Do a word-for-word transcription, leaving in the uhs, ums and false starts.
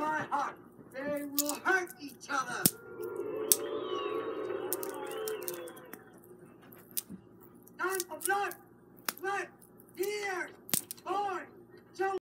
my heart. They will hurt each other. Time for blood, sweat, tears, toys.